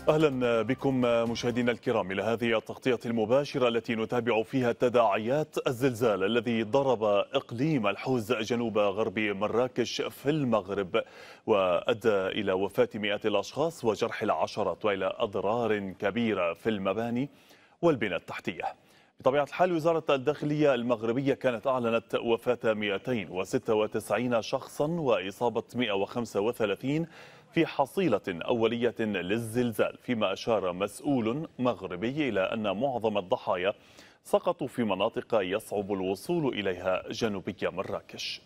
أهلا بكم مشاهدينا الكرام إلى هذه التغطية المباشرة التي نتابع فيها تداعيات الزلزال الذي ضرب إقليم الحوز جنوب غرب مراكش في المغرب وأدى إلى وفاة مئات الأشخاص وجرح العشرات وإلى أضرار كبيرة في المباني والبنى التحتية. بطبيعة الحال وزارة الداخلية المغربية كانت أعلنت وفاة 296 شخصا وإصابة 135 في حصيلة أولية للزلزال، فيما أشار مسؤول مغربي إلى أن معظم الضحايا سقطوا في مناطق يصعب الوصول إليها جنوبي مراكش.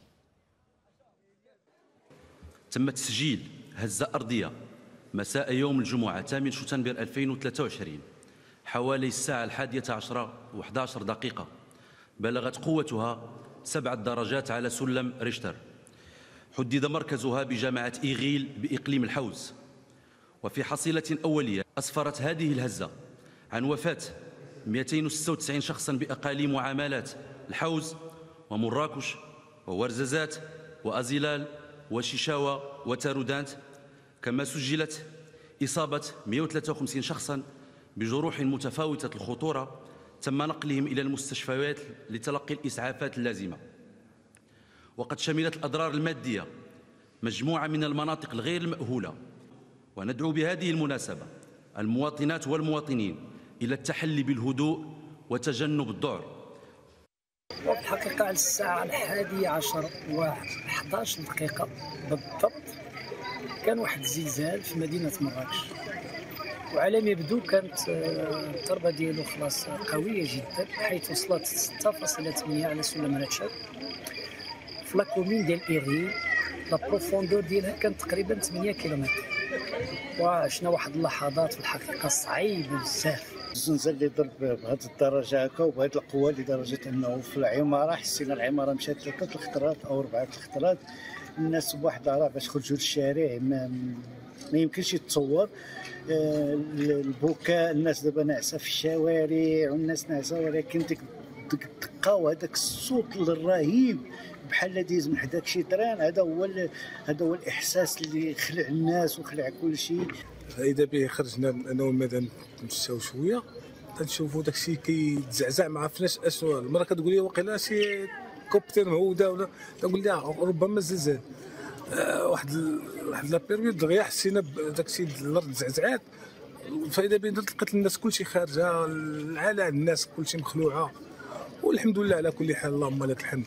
تم تسجيل هزة أرضية مساء يوم الجمعة 8 شتنبر 2023 حوالي الساعة 11:11 بلغت قوتها 7 درجات على سلم ريشتر. حدد مركزها بجامعة إيغيل بإقليم الحوز. وفي حصيلة أولية أسفرت هذه الهزة عن وفاة 296 شخصا بأقاليم وعمالات الحوز ومراكش وورزازات وأزيلال وشيشاوة وتارودانت، كما سجلت إصابة 153 شخصا بجروح متفاوتة الخطورة تم نقلهم إلى المستشفيات لتلقي الإسعافات اللازمة. وقد شملت الأضرار المادية مجموعة من المناطق الغير المأهولة، وندعو بهذه المناسبة المواطنات والمواطنين إلى التحلي بالهدوء وتجنب الذعر. وفي الحقيقة على الساعة 11:11 بالضبط كان واحد الزلزال في مدينة مراكش، وعلى ما يبدو كانت الضربة ديالو خلاص قوية جدا، حيث وصلت 6.8 على سلم ريتشر في لاكومين ديال إيغيل. لا بروفوندور ديالها كانت تقريبا 8 كيلومتر، وعشنا واحد اللحظات في الحقيقة صعيبة بزاف. الزلزال اللي ضرب بهذه الدرجه هكا وبهذه القوه لدرجه انه في العماره حسينا العماره مشات 3 الخطرات او 4 الخطرات، الناس بواحد راه باش خرجوا للشارع ما يمكنش يتصور. البكاء، الناس دابا ناعسه في الشوارع والناس ناعسه، ولكن ديك الدقه وهذاك الصوت الرهيب بحال دايز من حداك شي تران، هذا هو الاحساس اللي خلع الناس وخلع كل شيء. فاذا به خرجنا انا والمدام نتمشاو شويه تنشوفوا داكشي كيتزعزع، ما عرفناش اشنو. المراه كتقول لي واقيلا شي كوبتر مهوده، ولا تقول لها ربما زلزال. واحد لا بيريود دغيا حسينا بداكشي الارض تزعزعات، فاذا به لقيت الناس كلشي خارجه، العالم الناس كلشي مخلوعه، والحمد لله على كل حال، اللهم لك الحمد.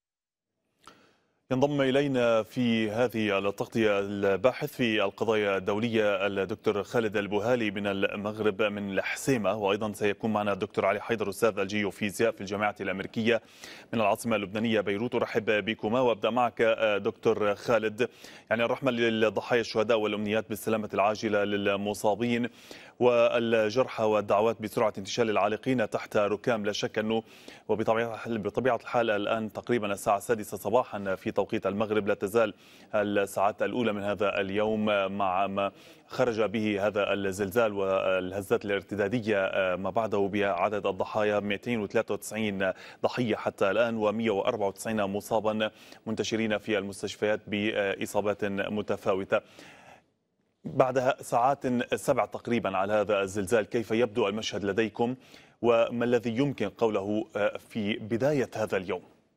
ينضم إلينا في هذه التغطية الباحث في القضايا الدولية الدكتور خالد البوهالي من المغرب من الحسيمة، وأيضا سيكون معنا الدكتور علي حيدر أستاذ الجيوفيزياء في الجامعة الأمريكية من العاصمة اللبنانية بيروت. أرحب بكما وأبدأ معك دكتور خالد. يعني الرحمة للضحايا الشهداء والأمنيات بالسلامة العاجلة للمصابين والجرحى، والدعوات بسرعة انتشال العالقين تحت ركام. لا شك أنه وبطبيعة الحال الآن تقريبا الساعة 6 صباحا في توقيت المغرب، لا تزال الساعات الأولى من هذا اليوم مع ما خرج به هذا الزلزال والهزات الارتدادية ما بعده بعدد الضحايا 293 ضحية حتى الآن، و194 مصابا منتشرين في المستشفيات بإصابات متفاوتة. بعد ساعات 7 تقريبا على هذا الزلزال، كيف يبدو المشهد لديكم وما الذي يمكن قوله في بداية هذا اليوم؟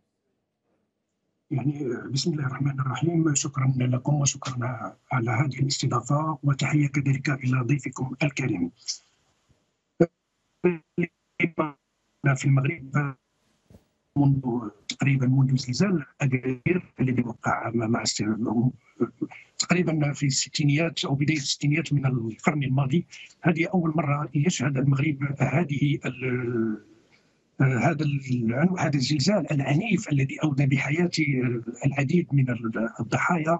يعني بسم الله الرحمن الرحيم، شكرا لكم وشكرا على هذه الاستضافة، وتحية كذلك إلى ضيفكم الكريم. في المغرب منذ زلزال أكادير الذي وقع مع تقريبا في الستينيات أو بداية الستينيات من القرن الماضي، هذه أول مرة يشهد المغرب هذا الزلزال العنيف الذي أودى بحياة العديد من الضحايا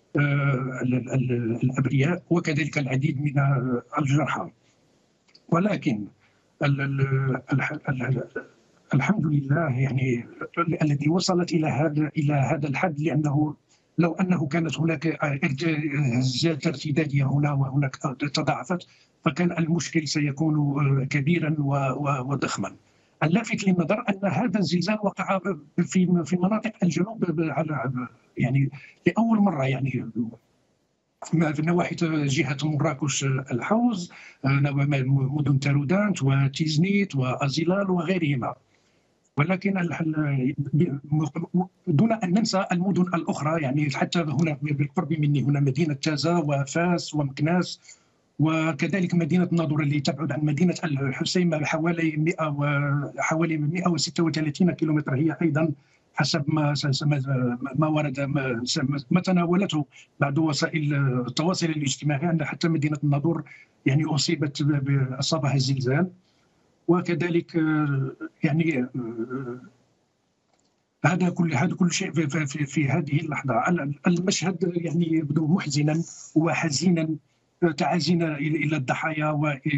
الأبرياء وكذلك العديد من الجرحى. ولكن الحمد لله يعني الذي وصلت إلى هذا الحد، لأنه لو أنه كانت هناك هزات ارتدادية هنا وهناك تضاعفت فكان المشكل سيكون كبيرا وضخما. اللافت للنظر أن هذا الزلزال وقع في مناطق الجنوب يعني لأول مرة، يعني في نواحي جهة مراكش الحوز، مدن تارودانت وتيزنيت وأزيلال وغيرهما. ولكن دون أن ننسى المدن الأخرى، يعني حتى هنا بالقرب مني هنا مدينة تازا وفاس ومكناس، وكذلك مدينة الناظور اللي تبعد عن مدينة الحسيمة حوالي 136 كيلومتر، هي أيضا حسب ما ورد ما تناولته بعض وسائل التواصل الاجتماعي أن حتى مدينة الناظور يعني أصابها الزلزال. وكذلك يعني هذا كل شيء في هذه اللحظة. المشهد يعني يبدو محزنا وحزينا. تعازينا إلى الضحايا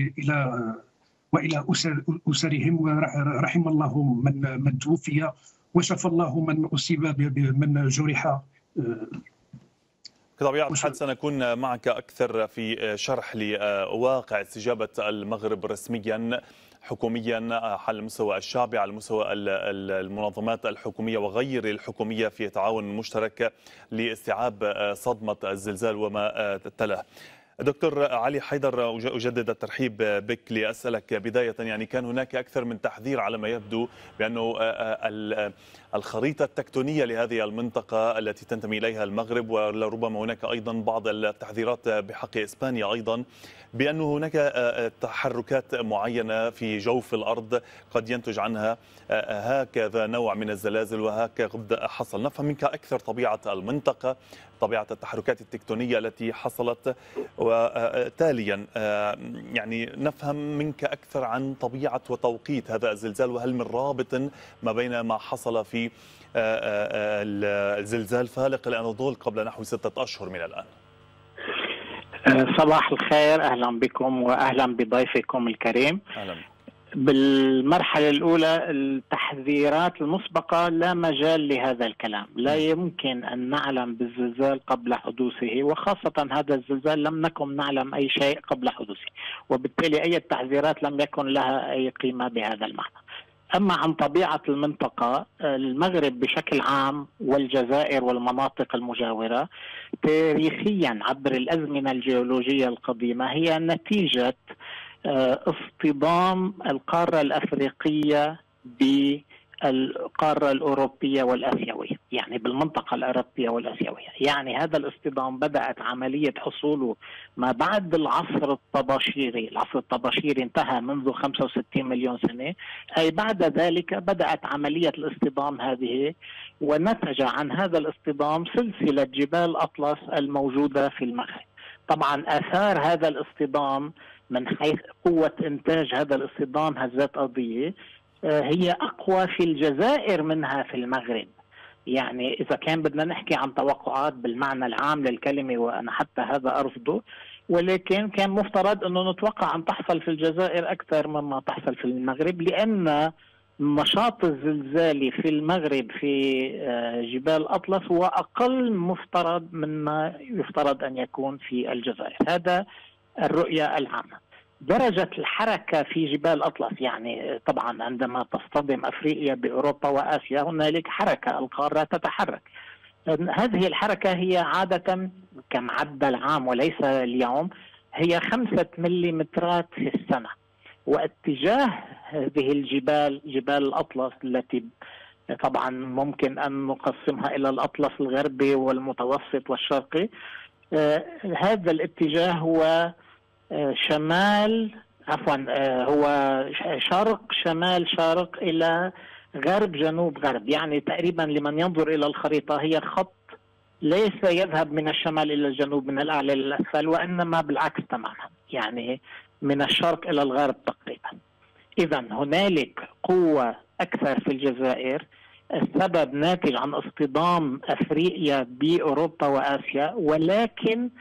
وإلى أسرهم، ورحم الله من توفي وشفى الله من أصيب من جرح. بطبيعة الحال سنكون معك أكثر في شرح لواقع استجابة المغرب رسميا حكوميا على المستوى الشعبي، على مستوى المنظمات الحكومية وغير الحكومية في تعاون مشترك لاستيعاب صدمة الزلزال وما تلاه. دكتور علي حيدر، أجدد الترحيب بك لأسألك بداية، يعني كان هناك أكثر من تحذير على ما يبدو بأنه الخريطة التكتونية لهذه المنطقة التي تنتمي إليها المغرب، ولربما هناك أيضا بعض التحذيرات بحق إسبانيا أيضا بأنه هناك تحركات معينة في جوف الأرض قد ينتج عنها هكذا نوع من الزلازل وهكذا حصل. نفهم منك أكثر طبيعة المنطقة، طبيعة التحركات التكتونية التي حصلت، وتاليا يعني نفهم منك أكثر عن طبيعة وتوقيت هذا الزلزال، وهل من رابط ما بين ما حصل في الزلزال فالق الأناضول قبل نحو 6 أشهر من الآن. صباح الخير، أهلا بكم وأهلا بضيفكم الكريم. أهلا. بالمرحلة الأولى التحذيرات المسبقة لا مجال لهذا الكلام، لا يمكن أن نعلم بالزلزال قبل حدوثه، وخاصة هذا الزلزال لم نكن نعلم أي شيء قبل حدوثه، وبالتالي أي تحذيرات لم يكن لها أي قيمة بهذا المعنى. أما عن طبيعة المنطقة، المغرب بشكل عام والجزائر والمناطق المجاورة تاريخيا عبر الأزمنة الجيولوجية القديمة هي نتيجة اصطدام القارة الأفريقية بالقارة الأوروبية والآسيوية، يعني بالمنطقة الأوروبية والآسيوية. يعني هذا الاصطدام بدأت عملية حصوله ما بعد العصر الطباشيري. العصر الطباشيري انتهى منذ 65 مليون سنة، أي بعد ذلك بدأت عملية الاصطدام هذه، ونتج عن هذا الاصطدام سلسلة جبال أطلس الموجودة في المغرب. طبعا آثار هذا الاصطدام من حيث قوة إنتاج هذا الاصطدام هزات أرضية هي أقوى في الجزائر منها في المغرب. يعني إذا كان بدنا نحكي عن توقعات بالمعنى العام للكلمة، وأنا حتى هذا أرفضه، ولكن كان مفترض أنه نتوقع أن تحصل في الجزائر أكثر مما تحصل في المغرب، لأن النشاط الزلزالي في المغرب في جبال أطلس هو أقل مفترض مما يفترض أن يكون في الجزائر. هذا الرؤية العامة. درجة الحركة في جبال أطلس، يعني طبعا عندما تصطدم أفريقيا بأوروبا وآسيا هنالك حركة، القارة تتحرك. هذه الحركة هي عادة كمعدل عام وليس اليوم هي 5 مليمترات في السنة، واتجاه هذه الجبال، جبال الأطلس التي طبعا ممكن أن نقسمها إلى الأطلس الغربي والمتوسط والشرقي، هذا الاتجاه هو هو شرق شمال شرق إلى غرب جنوب غرب. يعني تقريبا لمن ينظر إلى الخريطة هي خط ليس يذهب من الشمال إلى الجنوب من الأعلى إلى الأسفل، وإنما بالعكس تماما، يعني من الشرق إلى الغرب تقريبا. إذا هنالك قوة أكثر في الجزائر، السبب ناتج عن اصطدام أفريقيا بأوروبا وآسيا، ولكن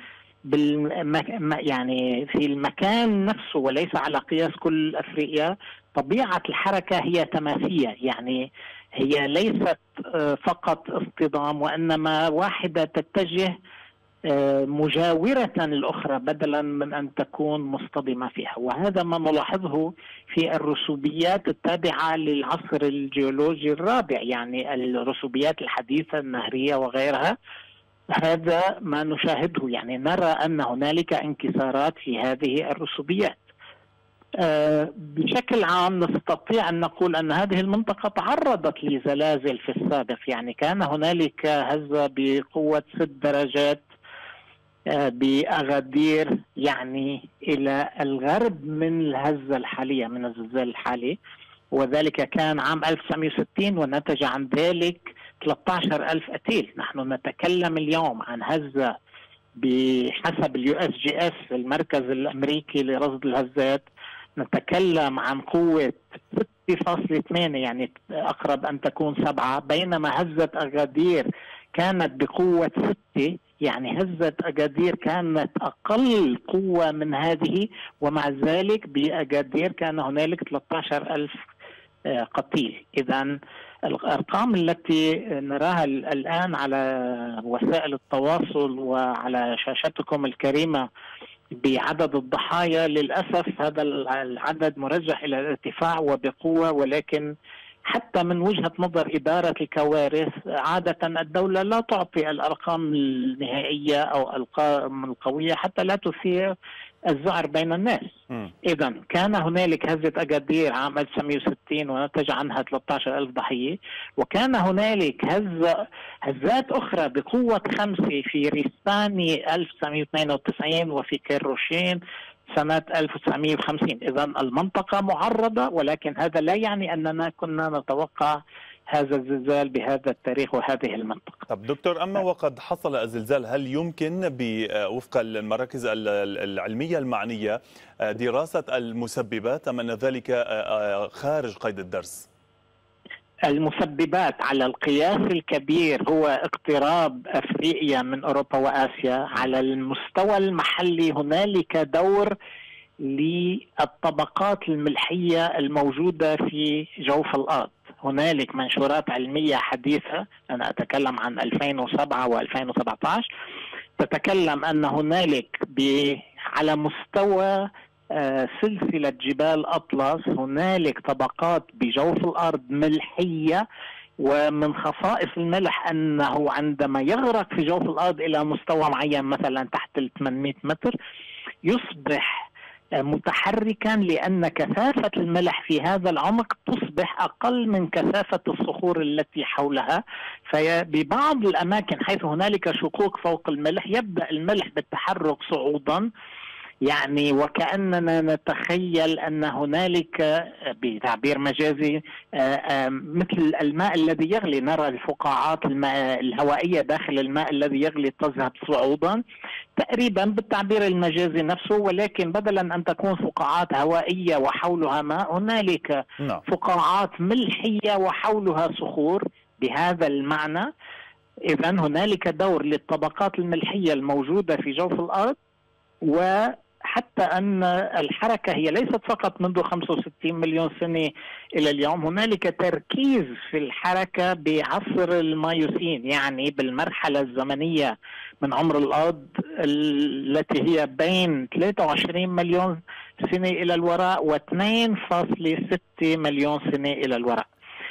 يعني في المكان نفسه وليس على قياس كل أفريقيا. طبيعة الحركة هي تماثية، يعني هي ليست فقط اصطدام، وإنما واحدة تتجه مجاورة الأخرى بدلا من أن تكون مصطدمة فيها. وهذا ما نلاحظه في الرسوبيات التابعة للعصر الجيولوجي الرابع، يعني الرسوبيات الحديثة النهرية وغيرها. هذا ما نشاهده، يعني نرى أن هنالك انكسارات في هذه الرسوبيات. بشكل عام نستطيع أن نقول أن هذه المنطقة تعرضت لزلازل في السابق، يعني كان هنالك هزة بقوة 6 درجات بأغادير، يعني إلى الغرب من الهزة الحالية، من الزلزال الحالي، وذلك كان عام 1960 ونتج عن ذلك 13,000 قتيل. نحن نتكلم اليوم عن هزة بحسب الUSGS المركز الأمريكي لرصد الهزات، نتكلم عن قوة 6.8، يعني أقرب أن تكون 7، بينما هزة أغادير كانت بقوة 6، يعني هزة أغادير كانت أقل قوة من هذه، ومع ذلك بأغادير كان هنالك 13,000 قتيل. إذن الأرقام التي نراها الآن على وسائل التواصل وعلى شاشتكم الكريمة بعدد الضحايا، للأسف هذا العدد مرجح إلى الارتفاع وبقوة، ولكن حتى من وجهة نظر إدارة الكوارث عادة الدولة لا تعطي الأرقام النهائية أو الأرقام القوية حتى لا تثير الذعر بين الناس. إذا كان هنالك هزة أغادير عام 1960 ونتج عنها 13,000 ضحية، وكان هنالك هزات أخرى بقوة 5 في ريستاني 1992 وفي كيروشين سنة 1950. إذا المنطقة معرضة، ولكن هذا لا يعني أننا كنا نتوقع هذا الزلزال بهذا التاريخ وهذه المنطقة. طب دكتور، أما وقد حصل الزلزال، هل يمكن وفق المراكز العلمية المعنية دراسة المسببات أم أن ذلك خارج قيد الدرس؟ المسببات على القياس الكبير هو اقتراب أفريقيا من أوروبا وآسيا. على المستوى المحلي هنالك دور للطبقات الملحية الموجودة في جوف الأرض. هنالك منشورات علمية حديثة، أنا أتكلم عن 2007 و2017، تتكلم أن هنالك على مستوى سلسلة جبال أطلس هنالك طبقات بجوف الأرض ملحية، ومن خصائص الملح أنه عندما يغرق في جوف الأرض إلى مستوى معين مثلا تحت 800 متر يصبح متحركا، لأن كثافة الملح في هذا العمق تصبح أقل من كثافة الصخور التي حولها. فببعض الأماكن حيث هنالك شقوق فوق الملح يبدأ الملح بالتحرك صعودا، يعني وكأننا نتخيل أن هنالك بتعبير مجازي مثل الماء الذي يغلي، نرى الفقاعات الماء الهوائية داخل الماء الذي يغلي تذهب صعودا تقريبا بالتعبير المجازي نفسه، ولكن بدلا أن تكون فقاعات هوائية وحولها ماء هنالك فقاعات ملحية وحولها صخور بهذا المعنى. إذن هنالك دور للطبقات الملحية الموجودة في جوف الأرض، وحتى أن الحركة هي ليست فقط منذ 65 مليون سنة إلى اليوم، هنالك تركيز في الحركة بعصر المايوسين، يعني بالمرحلة الزمنية من عمر الأرض التي هي بين 23 مليون سنة إلى الوراء و 2.6 مليون سنة إلى الوراء.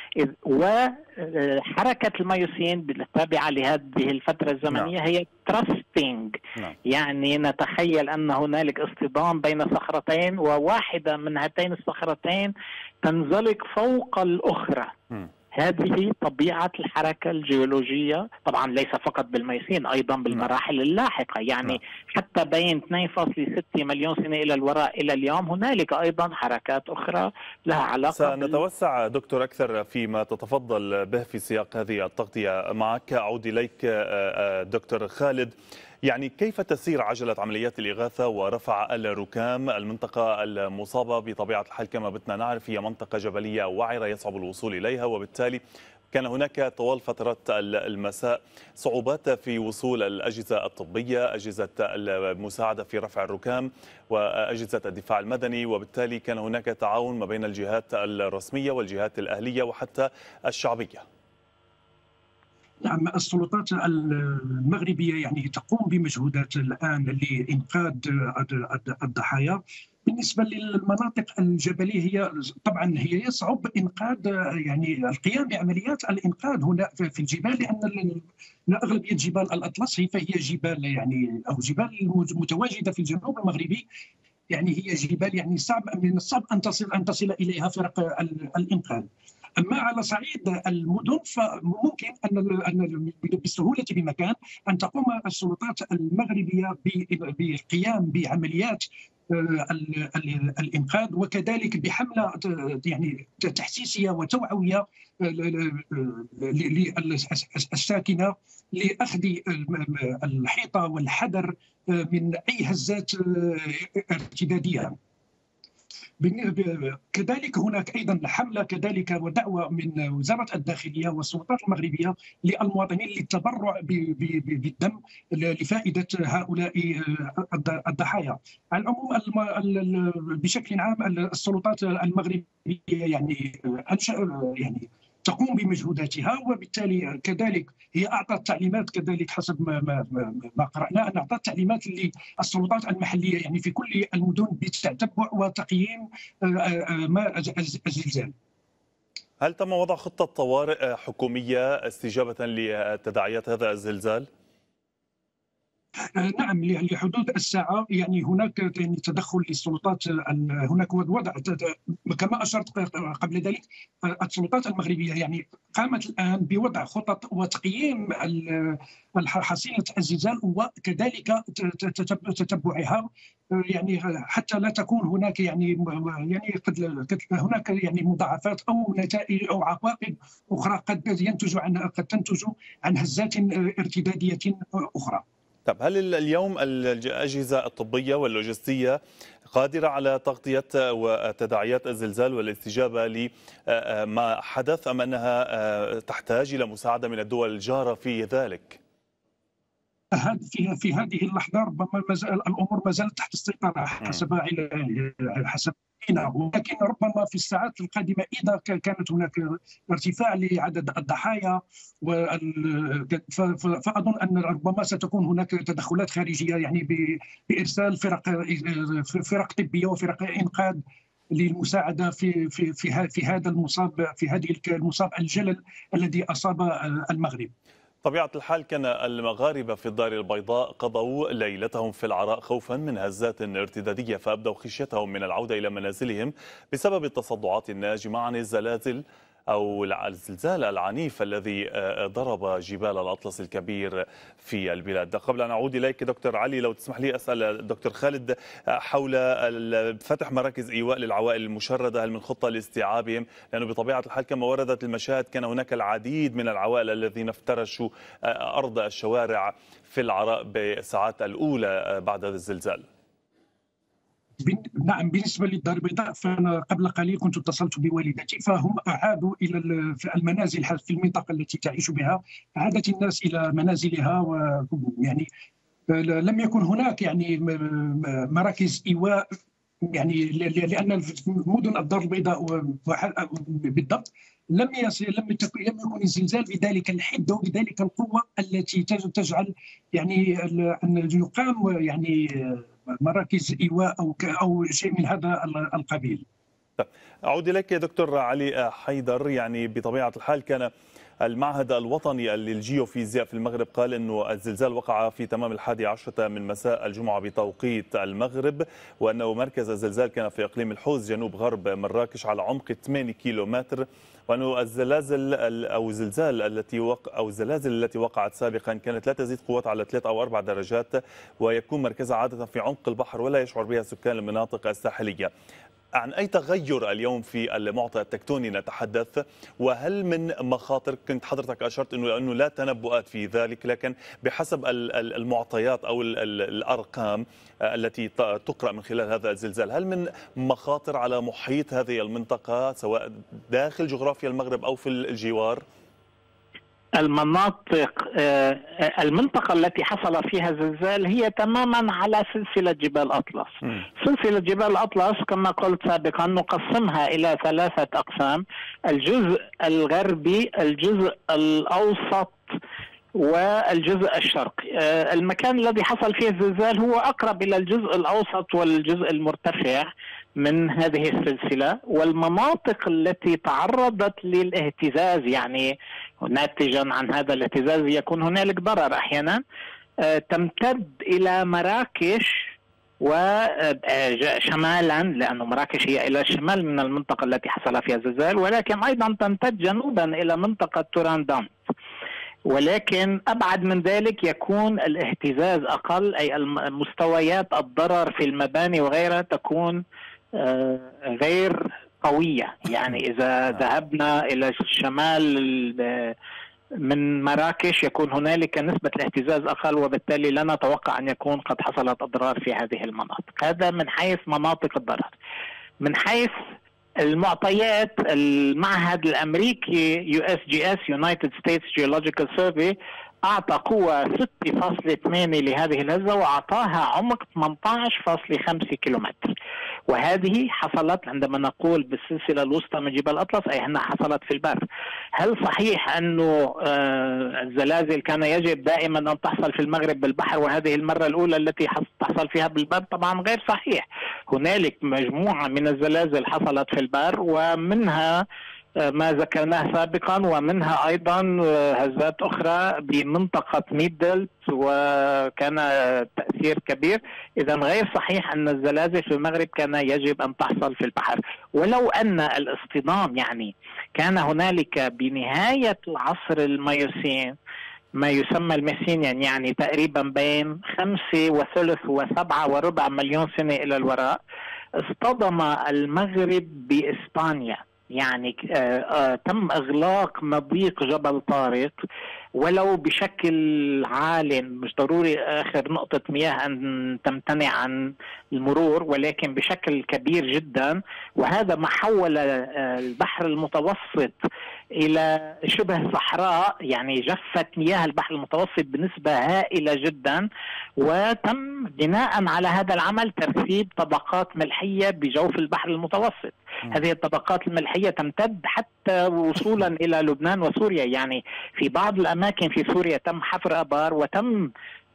وحركة المايوسين التابعة لهذه الفترة الزمنية هي تراستينج، يعني نتخيل أن هنالك اصطدام بين صخرتين وواحدة من هاتين الصخرتين تنزلق فوق الأخرى. هذه طبيعة الحركة الجيولوجية، طبعا ليس فقط بالميسين، أيضا بالمراحل اللاحقة، يعني حتى بين 2.6 مليون سنة إلى الوراء إلى اليوم هنالك أيضا حركات أخرى لها علاقة. سنتوسع دكتور أكثر فيما تتفضل به في سياق هذه التغطية معك. أعود إليك دكتور خالد، يعني كيف تسير عجلة عمليات الإغاثة ورفع الركام؟ المنطقة المصابة بطبيعة الحال كما بدنا نعرف هي منطقة جبلية وعرة يصعب الوصول إليها، وبالتالي كان هناك طوال فترات المساء صعوبات في وصول الأجهزة الطبية، أجهزة المساعدة في رفع الركام وأجهزة الدفاع المدني، وبالتالي كان هناك تعاون ما بين الجهات الرسمية والجهات الأهلية وحتى الشعبية. نعم، السلطات المغربية يعني تقوم بمجهودات الآن لإنقاذ الضحايا. بالنسبة للمناطق الجبلية هي طبعا هي يصعب إنقاذ يعني القيام بعمليات الإنقاذ هنا في الجبال، لأن أغلبية جبال الأطلس فهي جبال يعني أو جبال متواجدة في الجنوب المغربي، يعني هي جبال يعني من الصعب أن تصل إليها فرق الإنقاذ. أما على صعيد المدن فممكن أن بالسهولة بمكان أن تقوم السلطات المغربية بالقيام بعمليات الإنقاذ، وكذلك بحملة يعني تحسيسية وتوعوية للساكنة لأخذ الحيطة والحذر من أي هزات ارتدادية. كذلك هناك أيضا حملة كذلك ودعوة من وزارة الداخلية والسلطات المغربية للمواطنين للتبرع بالدم لفائدة هؤلاء الضحايا. على العموم بشكل عام السلطات المغربية يعني يعني تقوم بمجهوداتها، وبالتالي كذلك هي أعطت تعليمات كذلك حسب ما قرأنا أن أعطت تعليمات للسلطات المحلية يعني في كل المدن بتتبع وتقييم الزلزال. هل تم وضع خطة طوارئ حكومية استجابة لتداعيات هذا الزلزال؟ نعم، لحدود الساعة يعني هناك يعني تدخل للسلطات، هناك وضع كما أشرت قبل ذلك السلطات المغربية يعني قامت الآن بوضع خطط وتقييم حصيلة الزلزال وكذلك تتبعها يعني حتى لا تكون هناك يعني قد هناك يعني مضاعفات أو نتائج أو عواقب أخرى قد تنتج عن هزات ارتدادية أخرى. طب هل اليوم الأجهزة الطبية واللوجستية قادرة على تغطية وتداعيات الزلزال والاستجابة لما حدث، أم أنها تحتاج إلى مساعدة من الدول الجارة في ذلك؟ في هذه اللحظة ربما الأمور ما زالت تحت السيطرة حسب ولكن ربما في الساعات القادمة إذا كانت هناك ارتفاع لعدد الضحايا فأظن أن ربما ستكون هناك تدخلات خارجية يعني بإرسال فرق طبية وفرق إنقاذ للمساعدة في هذا المصاب الجلل الذي أصاب المغرب. طبيعة الحال كان المغاربة في الدار البيضاء قضوا ليلتهم في العراء خوفا من هزات ارتدادية، فأبدوا خشيتهم من العودة إلى منازلهم بسبب التصدعات الناجمة عن الزلازل أو الزلزال العنيف الذي ضرب جبال الأطلس الكبير في البلاد. قبل أن أعود إليك دكتور علي، لو تسمح لي أسأل الدكتور خالد حول فتح مراكز إيواء للعوائل المشردة، هل من خطة لاستيعابهم؟ لأنه بطبيعة الحال كما وردت المشاهد كان هناك العديد من العوائل الذين افترشوا أرض الشوارع في العراء بالساعات الأولى بعد الزلزال. نعم، بالنسبة للدار البيضاء فأنا قبل قليل كنت اتصلت بوالدتي فهم أعادوا إلى المنازل في المنطقة التي تعيش بها، عادت الناس إلى منازلها، ويعني لم يكن هناك يعني مراكز إيواء يعني لأن مدن الدار البيضاء بالضبط لم يكن الزلزال بذلك الحده وبذلك القوه التي تجعل يعني ان يقام يعني مراكز ايواء او شيء من هذا القبيل. اعود اليك يا دكتور علي حيدر، يعني بطبيعه الحال كان المعهد الوطني للجيوفيزياء في المغرب قال انه الزلزال وقع في تمام 11 من مساء الجمعه بتوقيت المغرب، وانه مركز الزلزال كان في اقليم الحوز جنوب غرب مراكش على عمق 8 كيلومتر، وانه الزلازل او الزلازل التي وقعت سابقا كانت لا تزيد قوتها على 3 أو 4 درجات، ويكون مركزها عاده في عمق البحر ولا يشعر بها سكان المناطق الساحليه. عن أي تغير اليوم في المعطى التكتوني نتحدث؟ وهل من مخاطر؟ كنت حضرتك أشرت أنه لا تنبؤات في ذلك، لكن بحسب المعطيات أو الأرقام التي تقرأ من خلال هذا الزلزال، هل من مخاطر على محيط هذه المنطقة سواء داخل جغرافيا المغرب أو في الجوار؟ المنطقة التي حصل فيها الزلزال هي تماما على سلسلة جبال أطلس. سلسلة جبال أطلس كما قلت سابقا نقسمها إلى 3 أقسام: الجزء الغربي، الجزء الأوسط، والجزء الشرقي. المكان الذي حصل فيه الزلزال هو أقرب إلى الجزء الأوسط والجزء المرتفع من هذه السلسلة، والمناطق التي تعرضت للاهتزاز يعني ناتجا عن هذا الاهتزاز يكون هنالك ضرر أحيانا تمتد إلى مراكش وشمالا، لأن مراكش هي إلى الشمال من المنطقة التي حصل فيها الزلزال، ولكن أيضا تمتد جنوبا إلى منطقة توران-دام. ولكن أبعد من ذلك يكون الاهتزاز أقل، أي مستويات الضرر في المباني وغيرها تكون غير قوية. يعني إذا ذهبنا إلى الشمال من مراكش يكون هنالك نسبة الاهتزاز أقل، وبالتالي لا نتوقع أن يكون قد حصلت أضرار في هذه المناطق. هذا من حيث مناطق الضرر. من حيث المعطيات، المعهد الأمريكي USGS United States Geological Survey أعطى قوة 6.8 لهذه الهزة وأعطاها عمق 18.5 كيلومتر، وهذه حصلت عندما نقول بالسلسلة الوسطى من جبال أطلس أي أنها حصلت في البر. هل صحيح أنه الزلازل كان يجب دائما أن تحصل في المغرب بالبحر وهذه المرة الأولى التي تحصل فيها بالبر؟ طبعا غير صحيح. هنالك مجموعة من الزلازل حصلت في البر، ومنها ما ذكرناه سابقا، ومنها أيضا هزات أخرى بمنطقة ميدلت وكان تأثير كبير. إذا غير صحيح أن الزلازل في المغرب كان يجب أن تحصل في البحر، ولو أن الاصطدام يعني كان هنالك بنهاية العصر الميوسين ما يسمى الميسينيان، يعني تقريبا بين 5.3 و7.25 مليون سنة إلى الوراء، اصطدم المغرب بإسبانيا. يعني تم إغلاق مضيق جبل طارق ولو بشكل عال، مش ضروري آخر نقطة مياه أن تمتنع عن المرور، ولكن بشكل كبير جدا. وهذا ما حول البحر المتوسط إلى شبه صحراء، يعني جفت مياه البحر المتوسط بنسبة هائلة جدا. وتم بناء على هذا العمل ترسيب طبقات ملحية بجوف البحر المتوسط. هذه الطبقات الملحية تمتد حتى وصولا إلى لبنان وسوريا. يعني في بعض الأماكن في سوريا تم حفر آبار، وتم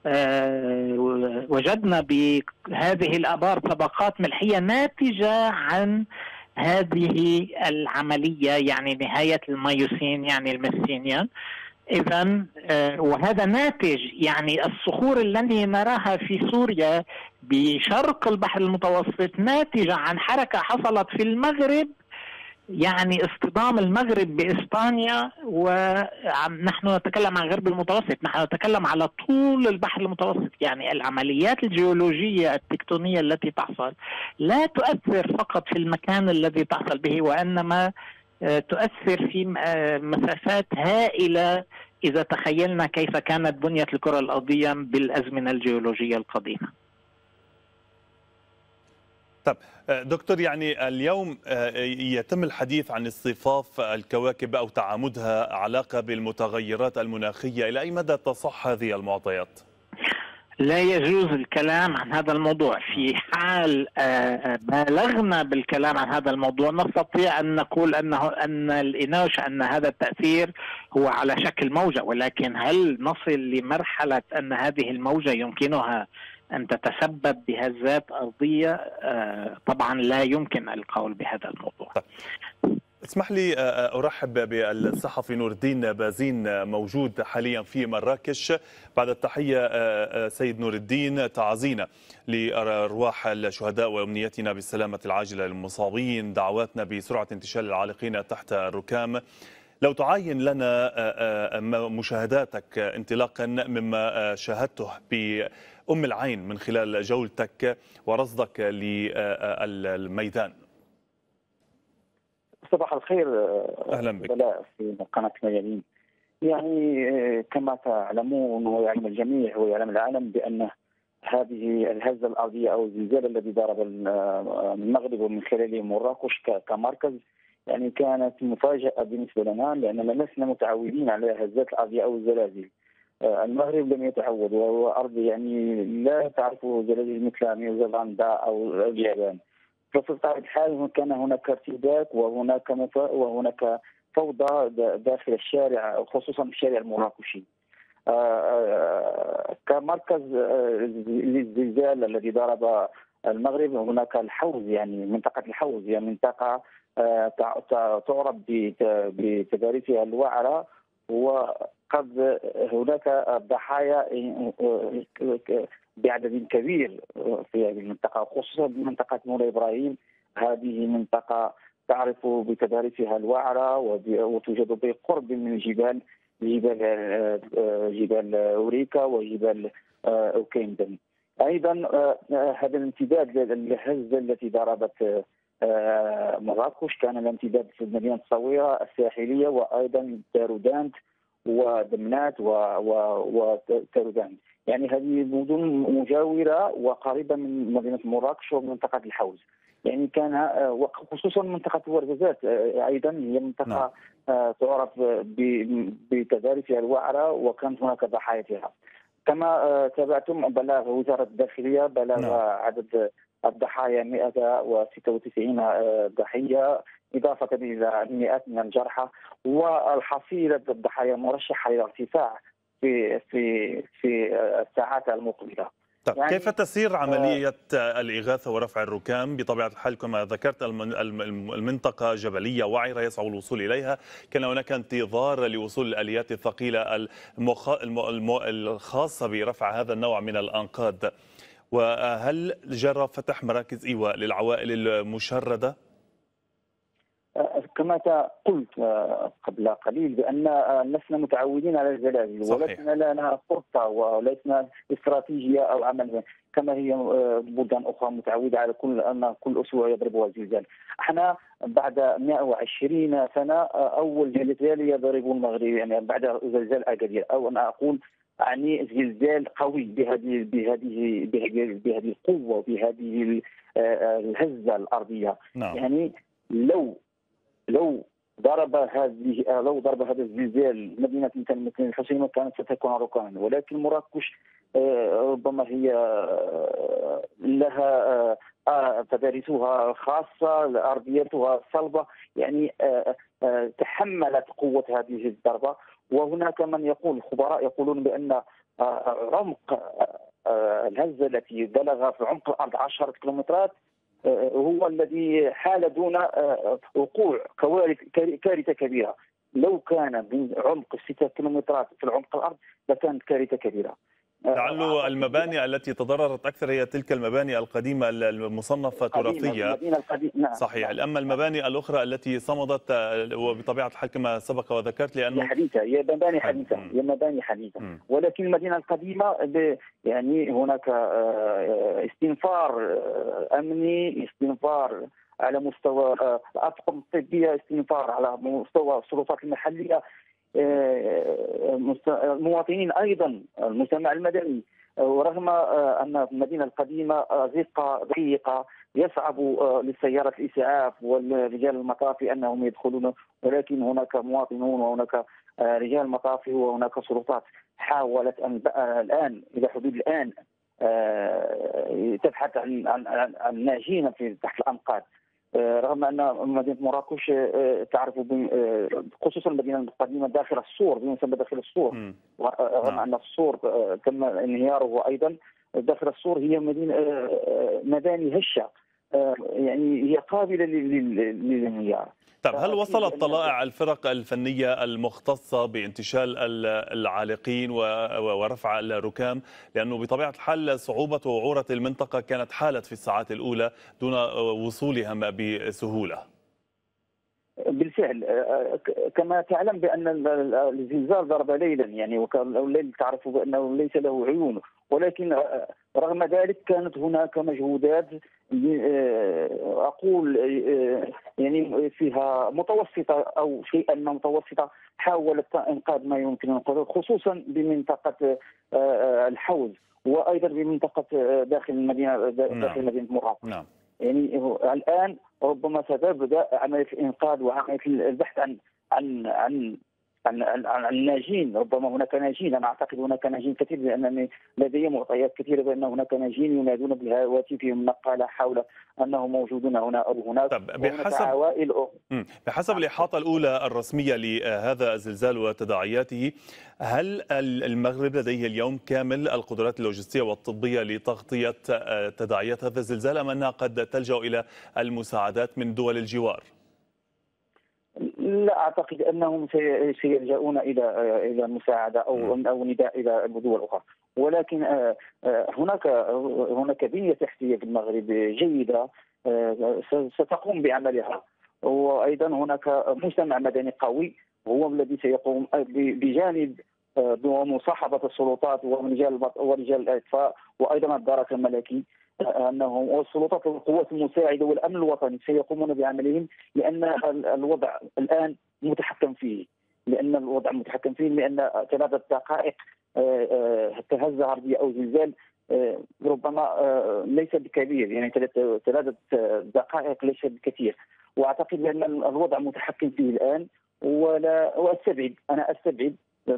وجدنا بهذه الآبار طبقات ملحية ناتجة عن هذه العملية، يعني نهاية الميوسين يعني الميسينيان. إذن وهذا ناتج، يعني الصخور التي نراها في سوريا بشرق البحر المتوسط ناتجة عن حركة حصلت في المغرب، يعني اصطدام المغرب بإسبانيا. ونحن نتكلم عن غرب المتوسط، نحن نتكلم على طول البحر المتوسط. يعني العمليات الجيولوجية التكتونية التي تحصل لا تؤثر فقط في المكان الذي تحصل به، وإنما تؤثر في مسافات هائلة إذا تخيلنا كيف كانت بنية الكرة الأرضية بالأزمنة الجيولوجية القديمة. طب دكتور، يعني اليوم يتم الحديث عن اصطفاف الكواكب أو تعامدها علاقة بالمتغيرات المناخية، إلى أي مدى تصح هذه المعطيات؟ لا يجوز الكلام عن هذا الموضوع. في حال بالغنا بالكلام عن هذا الموضوع نستطيع أن نقول أن الإناش أن هذا التأثير هو على شكل موجة، ولكن هل نصل لمرحلة أن هذه الموجة يمكنها أن تتسبب بهزات أرضية؟ طبعا لا يمكن القول بهذا الموضوع. اسمح لي أرحب بالصحفي نور الدين بازين موجود حاليا في مراكش. بعد التحية سيد نور الدين، تعازينا لأرواح الشهداء وأمنيتنا بالسلامة العاجلة للمصابين، دعواتنا بسرعة انتشال العالقين تحت الركام. لو تعاين لنا مشاهداتك انطلاقا مما شاهدته بأم العين من خلال جولتك ورصدك للميدان. صباح الخير. أهلا بك. في قناة ميادين. يعني كما تعلمون ويعلم الجميع ويعلم العالم بأن هذه الهزة الأرضية أو الزلزال الذي ضرب المغرب ومن خلاله مراكش كمركز يعني كانت مفاجأة بالنسبة لنا، لأننا لسنا متعودين على الهزات الأرضية أو الزلازل. المغرب لم يتعود، وهو أرض يعني لا تعرف زلازل مثل نيوزيلندا أو اليابان. ففي طبيعة الحال كان هناك ارتباك وهناك فوضى داخل الشارع، خصوصا الشارع المراكشي. كمركز للزلزال الذي ضرب المغرب. هناك الحوز، يعني منطقة الحوز هي منطقة تعرف بتضاريسها الوعرة، وقد هناك ضحايا بعدد كبير في هذه المنطقة، خصوصا منطقة مولاي إبراهيم. هذه منطقة تعرف بتضاريسها الوعرة وتوجد بقرب من جبال أوريكا وجبال أوكيندن. أيضا هذا الامتداد للهزة التي ضربت مراكش كان الامتداد في المدينة الصغيرة الساحلية، وأيضا تارودانت ودمنات وتارودانت. يعني هذه مدن مجاورة وقريبة من مدينة مراكش ومنطقة الحوز. يعني كان وخصوصا منطقة ورزازات أيضا هي منطقة تعرف بتضاريسها الوعرة، وكانت هناك ضحايا فيها. كما تابعتم بلغ وزارة الداخلية عدد الضحايا 196 ضحية، إضافة إلى مئات من الجرحى، والحصيلة الضحايا مرشحة إلى ارتفاع في الساعات المقبلة. طيب يعني كيف تسير عملية الإغاثة ورفع الركام؟ بطبيعة الحال كما ذكرت المنطقة جبلية وعرة يصعب الوصول إليها، كان هناك انتظار لوصول الآليات الثقيلة الخاصة برفع هذا النوع من الأنقاض، وهل جرى فتح مراكز إيواء للعوائل المشردة؟ كما قلت قبل قليل بأن لسنا متعودين على الزلازل، ولسنا لنا خطة ولسنا استراتيجية أو عمل كما هي بلدان أخرى متعودة على أن كل أسبوع يضربها زلزال. احنا بعد 120 سنة أول زلزال يضرب المغرب، يعني بعد زلزال أكادير، أو أنا أقول يعني زلزال قوي بهذه القوة وبهذه الهزة الأرضية. يعني لو ضرب هذا الزلزال مدينة مثل الحسيمة كانت ستكون ركانا، ولكن مراكش ربما هي لها تضاريسها خاصة، أرضيتها صلبة، يعني تحملت قوة هذه الضربة. وهناك من يقول، الخبراء يقولون بأن عمق الهزة التي بلغ في عمق الأرض 10 كيلومترات هو الذي حال دون وقوع كارثة كبيرة. لو كان بعمق 6 كيلومترات في العمق الأرض لكانت كارثة كبيرة. لعل المباني التي تضررت أكثر هي تلك المباني القديمة المصنفة تراثية. صحيح. أما المباني الأخرى التي صمدت وبطبيعة الحال كما سبق وذكرت لأنه هي مباني حديثة، ولكن المدينة القديمة يعني هناك استنفار أمني، استنفار على مستوى الأطقم الطبية، استنفار على مستوى السلطات المحلية، المواطنين أيضا، المجتمع المدني. ورغم أن المدينة القديمة ضيقة يصعب للسيارة الإسعاف والرجال المطافي أنهم يدخلون، ولكن هناك مواطنون وهناك رجال مطافي وهناك سلطات حاولت أن الآن إلى حدود الآن تبحث عن ناجين في تحت الأنقاض. رغم أن مدينة مراكش تعرف خصوصا المدينة القديمة داخل السور، بمسمى داخل السور، رغم أن السور تم انهياره أيضا داخل السور، هي مباني هشة، يعني هي قابلة للانهيار. طيب هل وصلت طلائع الفرق الفنية المختصة بانتشال العالقين ورفع الركام؟ لأنه بطبيعة الحال صعوبة وعورة المنطقة كانت حالت في الساعات الأولى دون وصولهم بسهولة. بالفعل كما تعلم بأن الزلزال ضرب ليلا، يعني والليل تعرف بأنه ليس له عيون، ولكن رغم ذلك كانت هناك مجهودات أقول يعني فيها متوسطة أو شيئا ما متوسطة، حاولت إنقاذ ما يمكن إنقاذه، خصوصا بمنطقة الحوز وأيضا بمنطقة داخل مدينة مراكش. نعم. يعني الآن ربما ستبدأ عملية الإنقاذ وعملية البحث عن عن الناجين. ربما هناك ناجين، انا اعتقد هناك ناجين كثير، لانني لدي معطيات كثيره بان هناك ناجين ينادون بهواتفهم النقاله حول انهم موجودون هنا او هناك. بحسب الاحاطه الاولى الرسميه لهذا الزلزال وتداعياته، هل المغرب لديه اليوم كامل القدرات اللوجستيه والطبيه لتغطيه تداعيات هذا الزلزال، ام انها قد تلجا الى المساعدات من دول الجوار؟ لا اعتقد انهم سيلجؤون الى مساعده او نداء الى الدول الاخرى، ولكن هناك بنيه تحتيه في المغرب جيده ستقوم بعملها، وايضا هناك مجتمع مدني قوي هو الذي سيقوم بجانب مصاحبه السلطات ورجال الاطفاء وايضا الدرك الملكي انهم والسلطات والقوات المساعده والامن الوطني سيقومون بعملهم، لان الوضع الان متحكم فيه، لان 3 دقائق هزه ارضيه او زلزال ربما ليس بكبير، يعني 3 دقائق ليس بكثير، واعتقد بان الوضع متحكم فيه الان. انا استبعد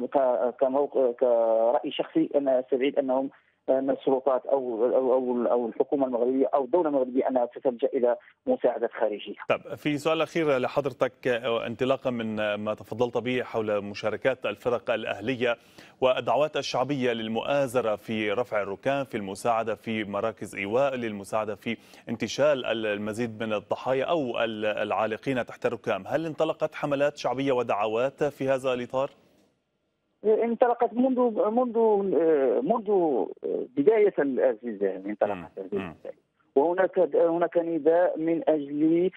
كرأي شخصي، انا استبعد ان السلطات او الحكومه المغربيه او الدوله المغربيه انها ستلجا الى مساعدات خارجيه. طب في سؤال اخير لحضرتك، انطلاقا من ما تفضلت به حول مشاركات الفرق الاهليه والدعوات الشعبيه للمؤازره في رفع الركام، في المساعده في مراكز ايواء، للمساعده في انتشال المزيد من الضحايا او العالقين تحت الركام، هل انطلقت حملات شعبيه ودعوات في هذا الاطار؟ انطلقت منذ بداية الزلزال، انطلقت الزلزال، وهناك نداء من أجل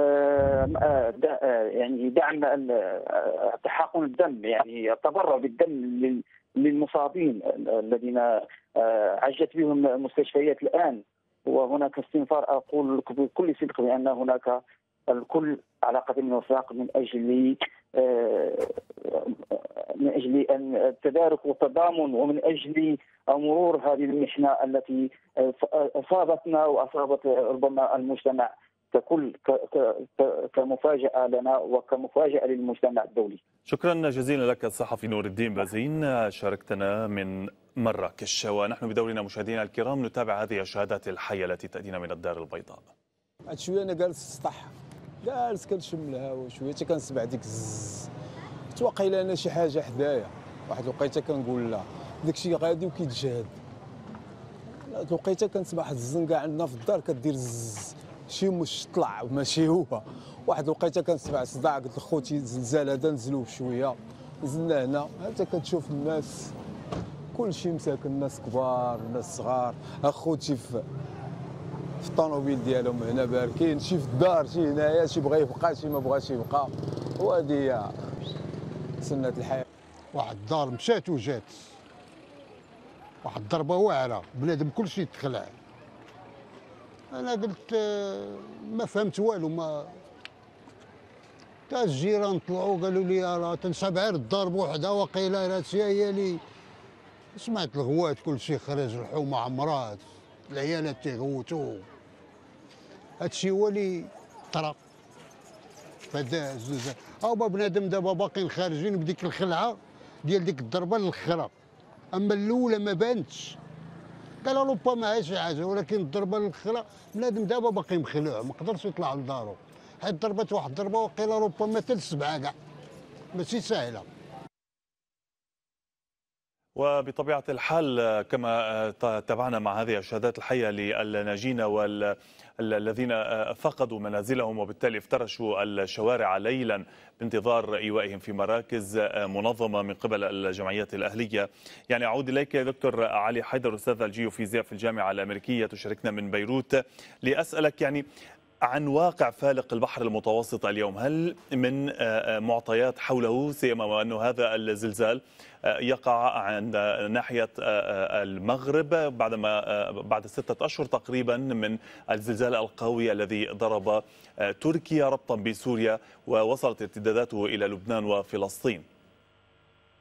يعني دعم تحقن الدم، يعني التبرع بالدم للمصابين الذين عجت بهم المستشفيات الآن. وهناك استنفار، أقول بكل صدق بأن هناك الكل على قدم وساق من أجل أن التدارك والتضامن، ومن أجل مرور هذه المحنة التي أصابتنا وأصابت ربما المجتمع ككل كمفاجأة لنا وكمفاجأة للمجتمع الدولي. شكرا جزيلا لك الصحفي نور الدين بازين، شاركتنا من مراكش. ونحن بدورنا مشاهدينا الكرام نتابع هذه الشهادات الحية التي تأتينا من الدار البيضاء. هاد شويه انا جالس في السطح، جالس كنشم الهواء شويه حتى كنسمع ديك الزز، توقيلا انا شي حاجه حدايا، واحد الوقيته كنقول لا داكشي غادي وكيتجهد، الوقيته كنسمع واحد الزنقه عندنا في الدار كدير زز، شي مش طلع ماشي هو، واحد الوقيته كنسمع صداع، قلت لخوتي الزلزال هذا نزلوا بشويه، نزلنا هنا حتى كتشوف الناس كلشي مساكن، الناس كبار الناس صغار، اخوتي في الطوموبيل ديالهم هنا باركين، شي في الدار شي هنايا، شي بغى يبقى شي ما بغاش يبقى، وهذه هي سنة الحياة. واحد الدار مشات وجات، واحد الضربة واعرة، بنادم كلشي تخلع. أنا قلت ما فهمت والو، ما تا الجيران طلعوا قالوا لي راه تنشب غير الدار بوحدها، وقيله راسي هي لي سمعت الغوات كلشي خرج، الحومة عمرات، العيالات تيغوتوا، هادشي هو اللي طرا فدا الزلزال. او بنادم دابا باقيين خارجين بديك الخلعه ديال ديك الضربه الاخرى، اما الاولى ما بانتش، قال ربما شي حاجه، ولكن الضربه الاخرى بنادم دابا باقي مخلوع ما قدرش يطلع لدارو، حيت ضربت واحد الضربه وقيله ربما حتى ل7 كاع، ماشي سهله. وبطبيعة الحال كما تابعنا مع هذه الشهادات الحية للناجين والذين فقدوا منازلهم وبالتالي افترشوا الشوارع ليلا بانتظار إيوائهم في مراكز منظمة من قبل الجمعيات الأهلية. يعني أعود إليك يا دكتور علي حيدر، أستاذ الجيوفيزياء في الجامعة الأمريكية، تشاركنا من بيروت، لأسألك يعني عن واقع فالق البحر المتوسط اليوم. هل من معطيات حوله، سيما وأن هذا الزلزال يقع عند ناحية المغرب بعد 6 أشهر تقريبا من الزلزال القوي الذي ضرب تركيا ربطا بسوريا ووصلت ارتداداته إلى لبنان وفلسطين؟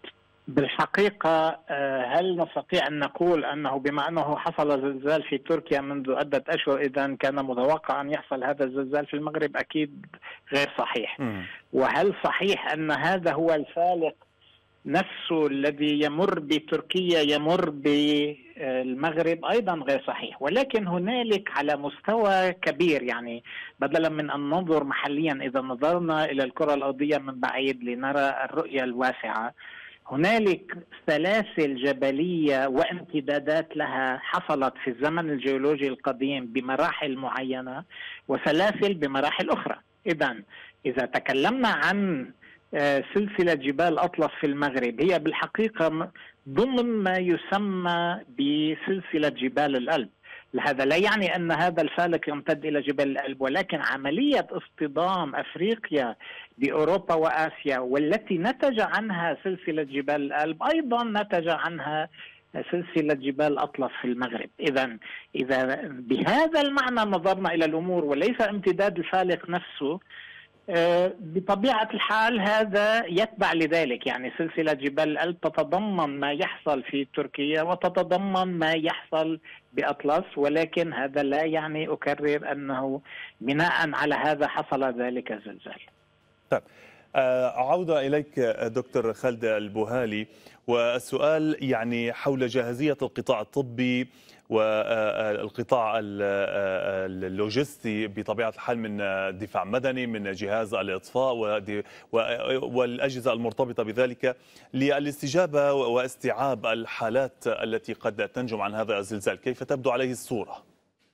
بالحقيقة هل نستطيع أن نقول أنه بما أنه حصل زلزال في تركيا منذ عدة أشهر إذا كان متوقع أن يحصل هذا الزلزال في المغرب؟ أكيد غير صحيح. وهل صحيح أن هذا هو الفالق نفسه الذي يمر بتركيا يمر بالمغرب؟ أيضا غير صحيح. ولكن هنالك على مستوى كبير، يعني بدلا من أن ننظر محليا، إذا نظرنا إلى الكرة الأرضية من بعيد لنرى الرؤية الواسعة، هنالك سلاسل جبلية وامتدادات لها حصلت في الزمن الجيولوجي القديم بمراحل معينة وسلاسل بمراحل أخرى. إذا تكلمنا عن سلسلة جبال أطلس في المغرب، هي بالحقيقة ضمن ما يسمى بسلسلة جبال الألب. هذا لا يعني أن هذا الفالق يمتد إلى جبال الألب، ولكن عملية اصطدام أفريقيا بأوروبا وآسيا والتي نتج عنها سلسلة جبال الألب أيضا نتج عنها سلسلة جبال أطلس في المغرب. إذا بهذا المعنى نظرنا إلى الأمور وليس امتداد الفالق نفسه، بطبيعة الحال هذا يتبع لذلك. يعني سلسلة جبال الألب تتضمن ما يحصل في تركيا وتتضمن ما يحصل بأطلس، ولكن هذا لا يعني أكرر أنه بناء على هذا حصل ذلك الزلزال. طيب، عودة إليك دكتور خالد البوهالي، والسؤال يعني حول جاهزية القطاع الطبي والقطاع اللوجستي بطبيعة الحال من دفاع مدني، من جهاز الإطفاء والأجهزة المرتبطة بذلك للاستجابة واستيعاب الحالات التي قد تنجم عن هذا الزلزال. كيف تبدو عليه الصورة؟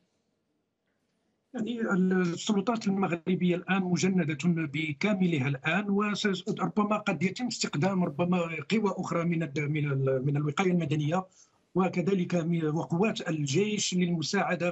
يعني السلطات المغربية الآن مجندة بكاملها الآن، وربما قد يتم استخدام ربما قوى أخرى من الوقاية المدنية وكذلك وقوات الجيش للمساعدة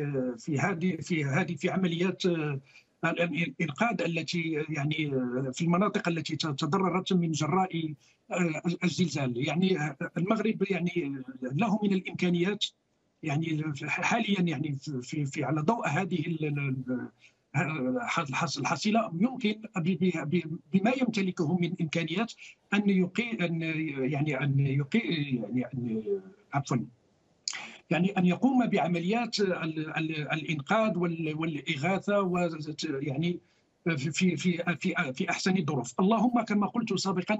في عمليات الإنقاذ التي يعني في المناطق التي تضررت من جراء الزلزال. يعني المغرب يعني له من الإمكانيات يعني حاليا يعني في على ضوء هذه الحصيلة يمكن بما يمتلكه من إمكانيات أن يقوم بعمليات الإنقاذ والإغاثة يعني في أحسن الظروف. اللهم كما قلت سابقا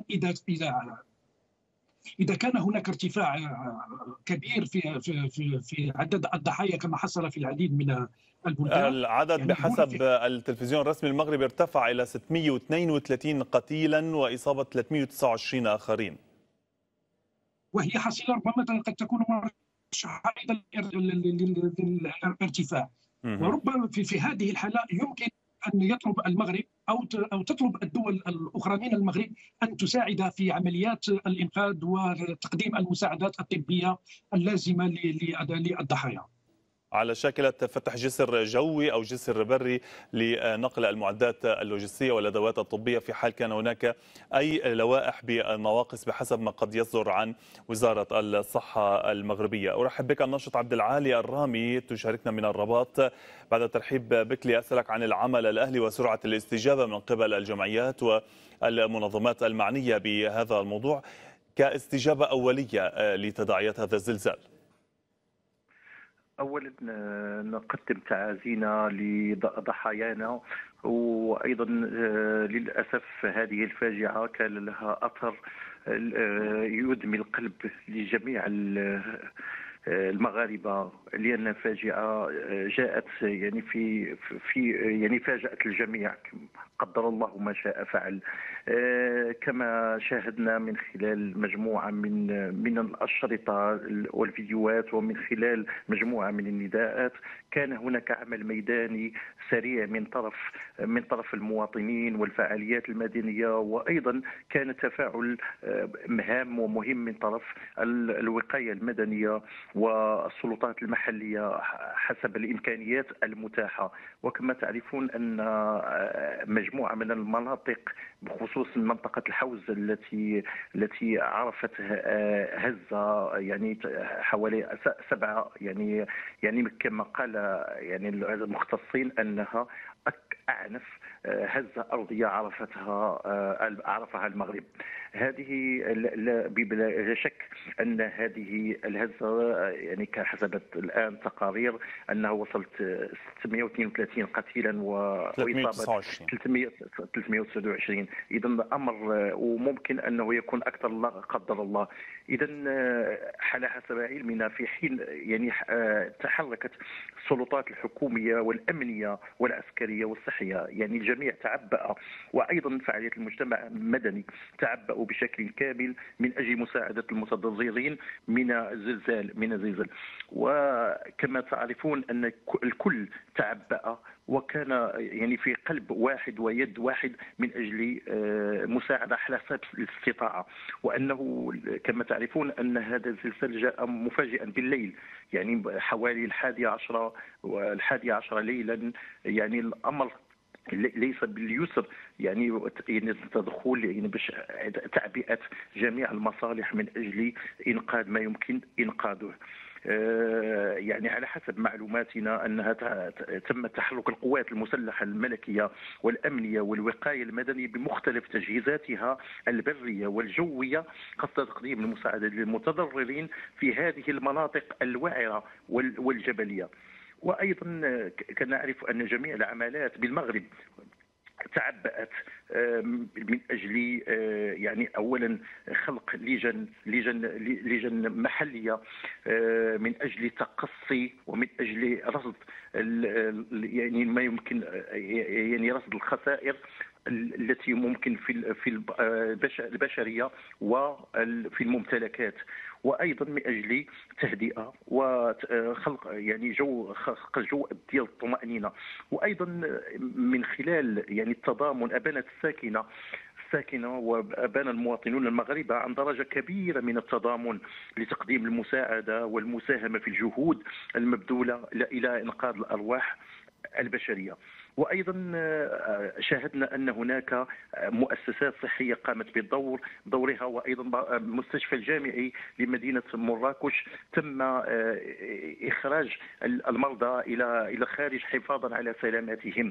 إذا كان هناك ارتفاع كبير في عدد الضحايا كما حصل في العديد من البلدان، العدد يعني بحسب التلفزيون الرسمي المغربي ارتفع إلى 632 قتيلا وإصابة 329 آخرين، وهي حصيلة ربما قد تكون مرشحة للارتفاع. وربما في هذه الحالة يمكن أن يطلب المغرب أو تطلب الدول الأخرى من المغرب أن تساعد في عمليات الإنقاذ وتقديم المساعدات الطبية اللازمة للضحايا على شاكلة فتح جسر جوي أو جسر بري لنقل المعدات اللوجستية والأدوات الطبية في حال كان هناك أي لوائح بالنواقص بحسب ما قد يصدر عن وزارة الصحة المغربية. أرحب بك الناشط عبد العالي الرامي، تشاركنا من الرباط. بعد الترحيب بك لأسألك عن العمل الأهلي وسرعة الاستجابة من قبل الجمعيات والمنظمات المعنية بهذا الموضوع كاستجابة أولية لتداعيات هذا الزلزال. أولا نقدم تعازينا لضحايانا، وأيضا للأسف هذه الفاجعة كان لها أثر يدمي القلب لجميع المغاربة، لأن فاجعة جاءت يعني يعني فاجأت الجميع، قدر الله ما شاء فعل. كما شاهدنا من خلال مجموعة من الأشرطة والفيديوهات ومن خلال مجموعة من النداءات، كان هناك عمل ميداني سريع من طرف المواطنين والفعاليات المدنية، وأيضا كان تفاعل هام ومهم من طرف الوقاية المدنية والسلطات المحلية حسب الإمكانيات المتاحة. وكما تعرفون أن مجموعة من المناطق بخصوص منطقة الحوز التي عرفت هزة يعني حوالي 7 يعني كما قال يعني المختصين أنها أعنف هزة أرضية عرفها المغرب. هذه بلا شك أن هذه الهزة يعني حسبت الآن تقارير أنها وصلت 632 قتيلا وإصابة 329. إذا أمر وممكن أنه يكون أكثر لا قدر الله. إذا على حسب علمنا في حين يعني تحركت السلطات الحكومية والأمنية والعسكرية والصحية، يعني الجميع تعبأ، وأيضا فعالية المجتمع المدني تعبأوا بشكل كامل من أجل مساعدة المتضررين من الزلزال. وكما تعرفون أن الكل تعبأ وكان يعني في قلب واحد ويد واحد من أجل مساعدة على حسب الاستطاعة. وأنه كما تعرفون أن هذا الزلزال جاء مفاجئا بالليل، يعني حوالي 11 ليلا. يعني الأمر ليس باليسر، يعني تدخل يعني باش تعبئة جميع المصالح من أجل إنقاذ ما يمكن إنقاذه. يعني على حسب معلوماتنا أنها تم تحرك القوات المسلحة الملكية والأمنية والوقاية المدني بمختلف تجهيزاتها البرية والجوية قصد تقديم المساعدة للمتضررين في هذه المناطق الوعرة والجبلية. وأيضا كنعرف أن جميع العمالات بالمغرب تعبأت من أجل يعني أولا خلق لجن محلية من أجل تقصي ومن أجل رصد يعني ما يمكن يعني رصد الخسائر التي ممكن في البشرية وفي الممتلكات، وايضا من اجل تهدئه وخلق يعني خلق جو ديال الطمانينه. وايضا من خلال يعني التضامن ابانت الساكنه وأبان المواطنون المغاربة عن درجة كبيرة من التضامن لتقديم المساعدة والمساهمة في الجهود المبذولة إلى إنقاذ الأرواح البشرية. وأيضا شاهدنا أن هناك مؤسسات صحية قامت بدورها، وأيضا المستشفى الجامعي لمدينة مراكش تم إخراج المرضى إلى خارج حفاظا على سلامتهم.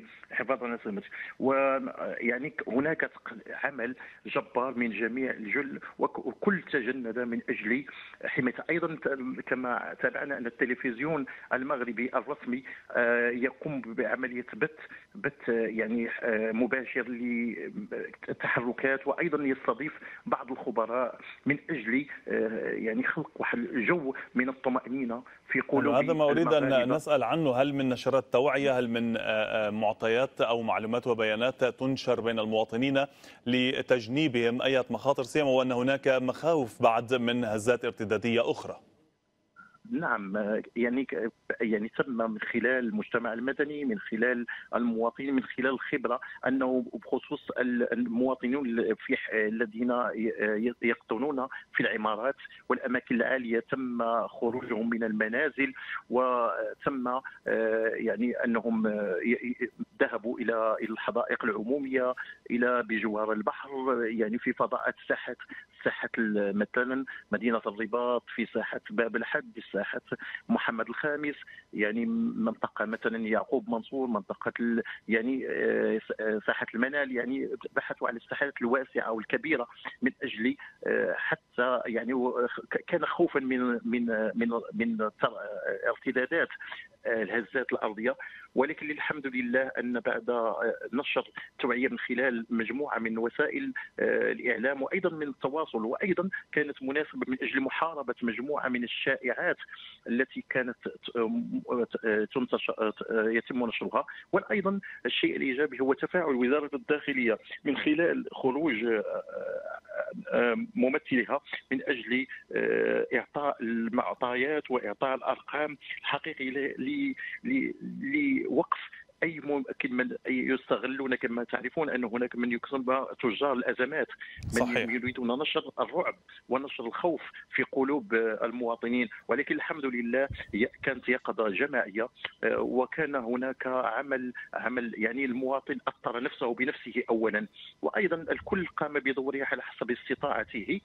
ويعني هناك عمل جبار من جميع الجل وكل تجند من أجل حماية. أيضا كما تابعنا أن التلفزيون المغربي الرسمي يقوم بعملية بث يعني مباشر للتحركات، وايضا يستضيف بعض الخبراء من اجل يعني خلق واحد الجو من الطمأنينة في قلوب هذا ما اريد ان نسال عنه. هل من نشرات توعيه، هل من معطيات او معلومات وبيانات تنشر بين المواطنين لتجنيبهم اي مخاطر، سيما وان هناك مخاوف بعد من هزات ارتداديه اخرى؟ نعم، يعني تم من خلال المجتمع المدني، من خلال المواطنين، من خلال الخبرة، أنه بخصوص المواطنين الذين يقطنون في العمارات والأماكن العالية تم خروجهم من المنازل، وتم يعني أنهم ذهبوا إلى الحدائق العمومية، إلى بجوار البحر، يعني في فضاءات ساحة مثلا مدينة الرباط، في ساحة باب الحد، ساحة محمد الخامس، يعني منطقة مثلا يعقوب منصور، منطقة يعني ساحة المنال. يعني بحثوا عن الساحات الواسعة والكبيرة من أجل حتى يعني كان خوفا من ارتدادات الهزات الأرضية. ولكن الحمد لله أن بعد نشر توعية من خلال مجموعة من وسائل الإعلام وأيضا من التواصل، وأيضا كانت مناسبة من أجل محاربة مجموعة من الشائعات التي كانت يتم نشرها. وأيضا الشيء الإيجابي هو تفاعل وزارة الداخلية من خلال خروج ممثلها من أجل إعطاء المعطيات وإعطاء الأرقام الحقيقية لوقف أي ممكن من يستغلون. كما تعرفون أن هناك من يسمى تجار الأزمات، من يريدون نشر الرعب ونشر الخوف في قلوب المواطنين. ولكن الحمد لله كانت يقظة جماعية، وكان هناك عمل يعني المواطن أثر نفسه بنفسه أولا، وأيضا الكل قام بدوره على حسب استطاعته.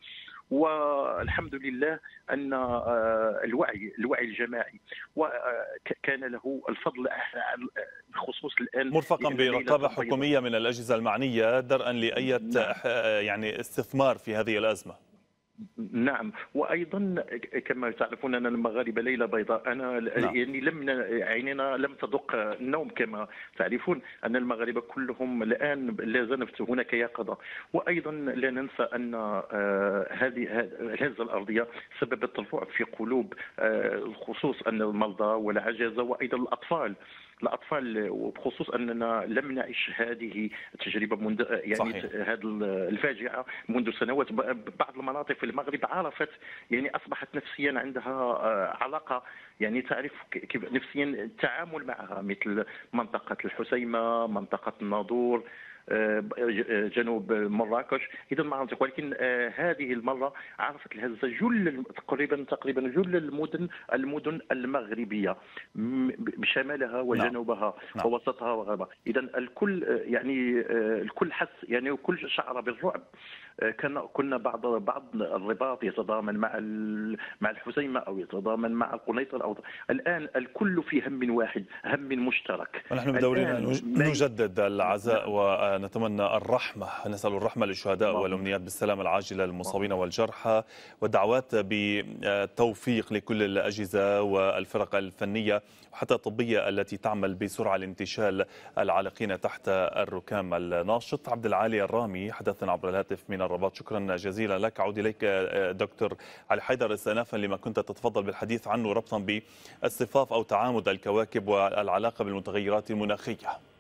والحمد لله أن الوعي الجماعي وكان له الفضل بخصوص الآن مرفقا برقابة حكومية من الأجهزة المعنية درءا لأي يعني استثمار في هذه الأزمة. نعم، وايضا كما تعرفون ان المغاربه ليله بيضاء. انا يعني عيننا لم تدق النوم كما تعرفون ان المغاربه كلهم الان لا زالت هناك يقظه. وايضا لا ننسى ان هذه الهزه الارضيه سببت الرعب في قلوب خصوص ان المرضى والعجزه وايضا الاطفال وبخصوص اننا لم نعيش هذه التجربه منذ يعني هذه الفاجعه منذ سنوات. بعض المناطق في المغرب عرفت يعني اصبحت نفسيا عندها علاقه، يعني تعرف كيف نفسيا التعامل معها، مثل منطقه الحسيمه، منطقه الناظور، جنوب مراكش، اذا مناطق. ولكن هذه المره عرفت الهزه تقريبا جل المدن المغربيه بشمالها وجنوبها ووسطها وغربها. اذا الكل حس يعني الكل شعر بالرعب. كنا بعض الرباط يتضامن مع الحسيمه او يتضامن مع قنيطره، او الان الكل في هم واحد، هم مشترك. ونحن بدورنا نجدد العزاء ونتمنى الرحمه، نسال الرحمه للشهداء والامنيات بالسلامه العاجله للمصابين والجرحى، والدعوات بالتوفيق لكل الاجهزه والفرق الفنيه وحتى الطبيه التي تعمل بسرعه لانتشال العالقين تحت الركام. الناشط عبد العالي الرامي حدثنا عبر الهاتف من الرباط، شكرا جزيلا لك. أعود إليك دكتور علي حيدر استئنافا لما كنت تتفضل بالحديث عنه ربطا باصطفاف أو تعامد الكواكب والعلاقة بالمتغيرات المناخية.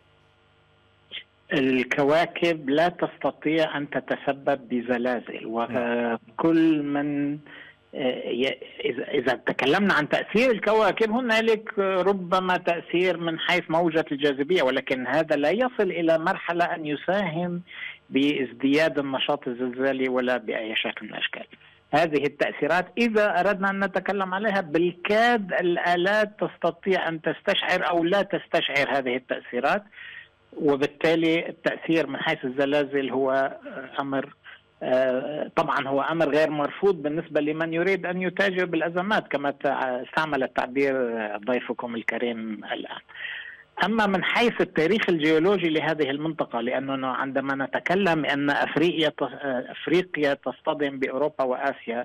الكواكب لا تستطيع أن تتسبب بزلازل، وكل من إذا تكلمنا عن تأثير الكواكب هنالك ربما تأثير من حيث موجة الجاذبية، ولكن هذا لا يصل إلى مرحلة أن يساهم بازدياد النشاط الزلزالي ولا بأي شكل من الأشكال. هذه التأثيرات إذا أردنا أن نتكلم عليها بالكاد الآلات تستطيع أن تستشعر أو لا تستشعر هذه التأثيرات، وبالتالي التأثير من حيث الزلازل هو أمر طبعا هو أمر غير مرفوض بالنسبة لمن يريد أن يتاجر بالأزمات كما استعمل التعبير ضيفكم الكريم الآن. أما من حيث التاريخ الجيولوجي لهذه المنطقة، لأننا عندما نتكلم أن أفريقيا تصطدم بأوروبا وآسيا،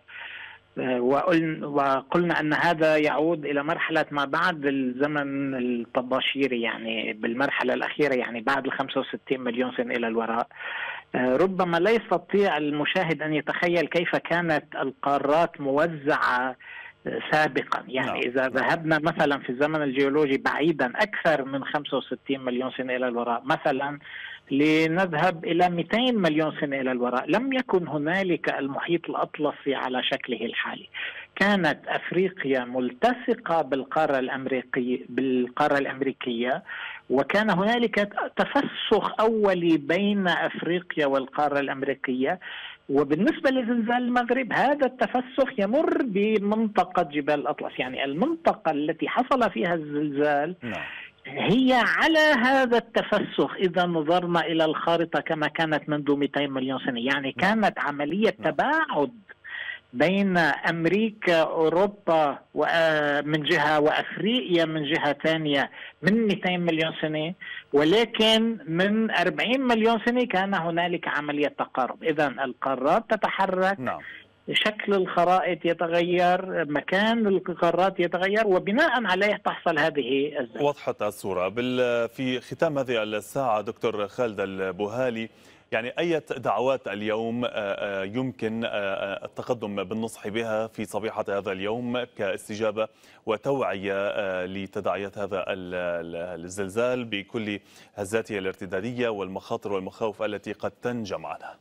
وقلنا أن هذا يعود إلى مرحلة ما بعد الزمن الطباشيري، يعني بالمرحلة الأخيرة، يعني بعد 65 مليون سنة إلى الوراء، ربما لا يستطيع المشاهد أن يتخيل كيف كانت القارات موزعة سابقا. يعني إذا ذهبنا مثلا في الزمن الجيولوجي بعيدا أكثر من 65 مليون سنة إلى الوراء، مثلا لنذهب إلى 200 مليون سنة إلى الوراء، لم يكن هنالك المحيط الأطلسي على شكله الحالي. كانت أفريقيا ملتصقة بالقارة الأمريكية، وكان هنالك تفسخ أولي بين أفريقيا والقارة الأمريكية. وبالنسبة لزلزال المغرب هذا التفسخ يمر بمنطقة جبال الأطلس، يعني المنطقة التي حصل فيها الزلزال هي على هذا التفسخ. إذا نظرنا إلى الخارطة كما كانت منذ 200 مليون سنة، يعني كانت عملية تباعد بين أمريكا أوروبا من جهة وأفريقيا من جهة ثانية من 200 مليون سنة، ولكن من 40 مليون سنة كان هنالك عملية تقارب. إذا القارات تتحرك، شكل الخرائط يتغير، مكان القارات يتغير، وبناء عليه تحصل هذه الزلزال. وضحت الصورة. في ختام هذه الساعة دكتور خالد البوهالي، يعني أي دعوات اليوم يمكن التقدم بالنصح بها في صبيحة هذا اليوم كاستجابة وتوعية لتداعيات هذا الزلزال بكل هزاته الارتدادية والمخاطر والمخاوف التي قد تنجم عنها؟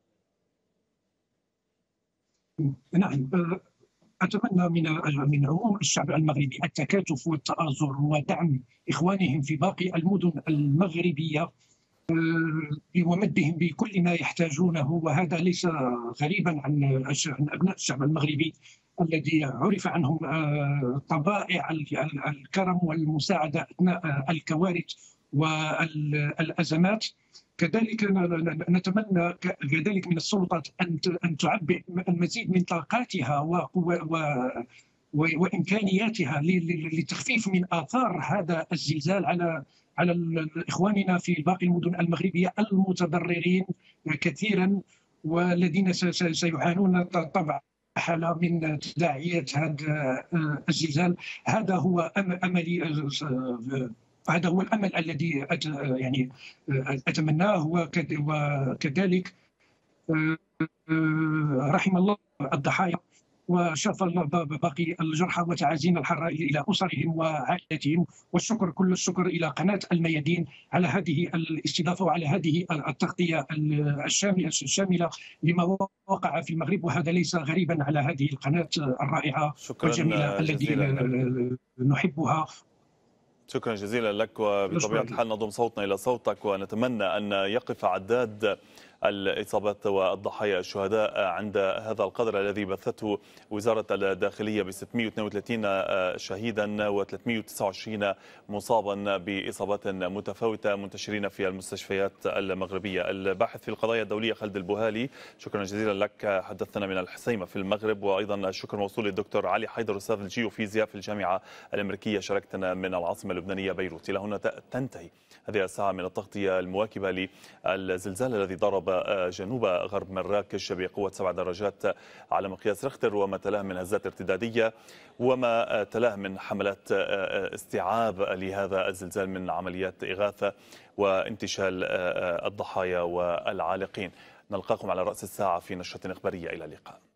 نعم، أتمنى من عموم الشعب المغربي التكاتف والتآزر ودعم إخوانهم في باقي المدن المغربية ومدهم بكل ما يحتاجونه، وهذا ليس غريبا عن أبناء الشعب المغربي الذي عرف عنهم طبائع الكرم والمساعدة أثناء الكوارث والأزمات. كذلك نتمنى كذلك من السلطات أن تعبئ المزيد من طاقاتها وإمكانياتها لتخفيف من آثار هذا الزلزال على إخواننا في باقي المدن المغربية المتضررين كثيرا، والذين سيعانون طبعا حالة من تداعيات هذا الزلزال. هذا هو أملي، هذا هو الأمل الذي يعني أتمناه. وكذلك رحم الله الضحايا وشفى باقي الجرحى وتعازينا الحراء إلى أسرهم وعائلتهم، والشكر كل الشكر إلى قناة الميادين على هذه الاستضافة وعلى هذه التغطية الشاملة لما وقع في المغرب، وهذا ليس غريبا على هذه القناة الرائعة والجميلة التي نحبها. شكرا جزيلا لك، وبطبيعة الحال نضم صوتنا إلى صوتك، ونتمنى أن يقف عداد الإصابات والضحايا الشهداء عند هذا القدر الذي بثته وزارة الداخلية ب 632 شهيدا و329 مصابا بإصابات متفاوتة منتشرين في المستشفيات المغربية. الباحث في القضايا الدولية خالد البوهالي، شكرا جزيلا لك، حدثنا من الحسيمة في المغرب. وأيضا الشكر موصول للدكتور علي حيدر أستاذ الجيوفيزياء في الجامعة الأمريكية، شاركتنا من العاصمة اللبنانية بيروت. إلى هنا تنتهي هذه الساعة من التغطية المواكبة للزلزال الذي ضرب جنوب غرب مراكش بقوة 7 درجات على مقياس ريختر، وما تلاه من هزات ارتدادية وما تلاه من حملات استيعاب لهذا الزلزال من عمليات إغاثة وانتشال الضحايا والعالقين. نلقاكم على رأس الساعة في نشرة إخبارية. إلى اللقاء.